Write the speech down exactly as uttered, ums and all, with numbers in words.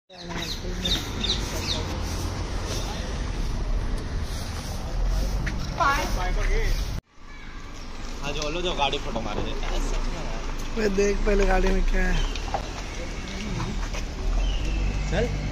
हाँ जो लो जो गाड़ी फोटो मारे देख पहले गाड़ी में क्या है। चल